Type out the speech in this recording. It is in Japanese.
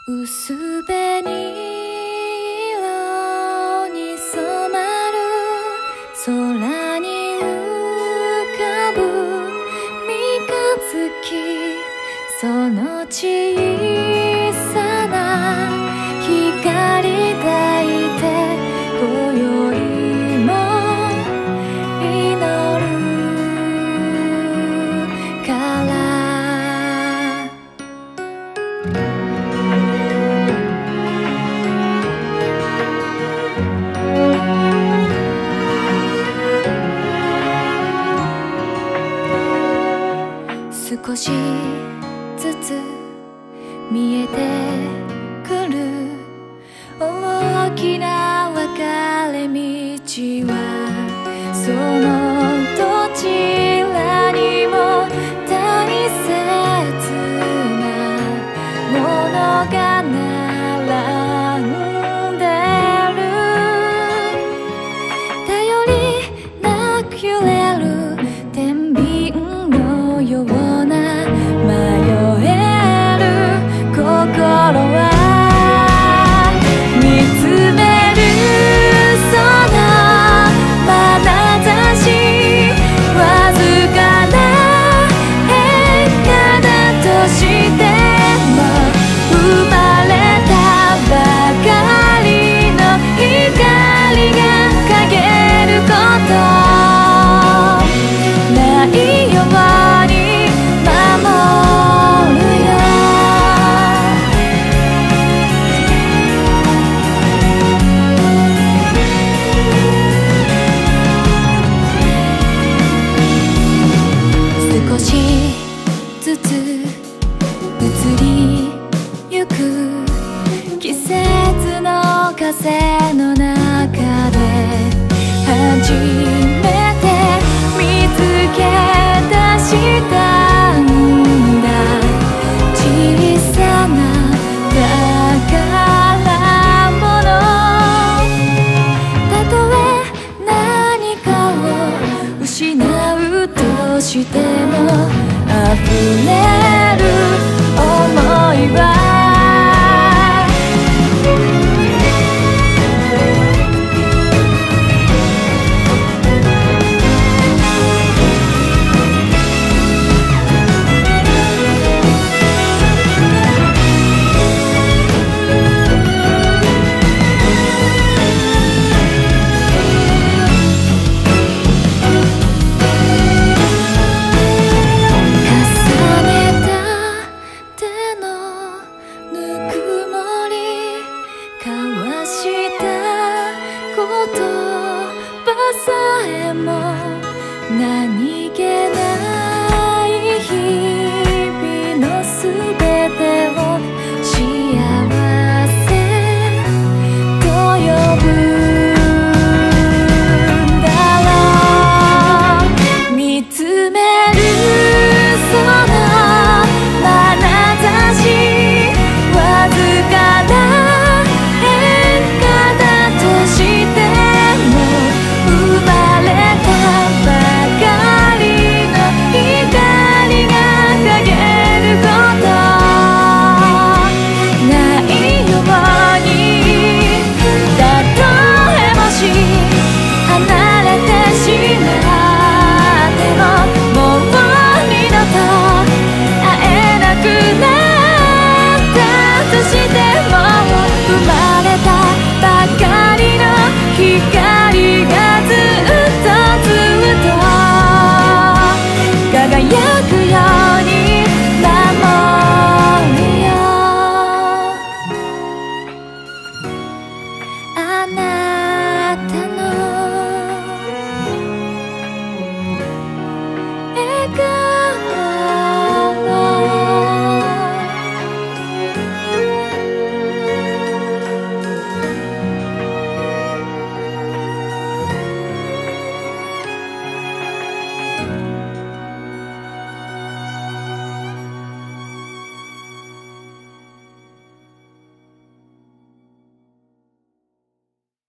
薄紅色に染まる空に浮かぶ三日月、その小さな光抱いて今宵も祈るから少しずつ見えてくる大きな分かれ道は、そのどちらにも大切なものが並んでる。頼りなく揺れる天秤のような迷える心は、見つめるその眼差し、わずかな変化だとしても、生まれたばかりの光が陰ることないように守るよ。少しずつ移りゆく季節の風の中で、初めて見つけ出したんだ。小さな宝物、たとえ何かを失うとしても、溢れ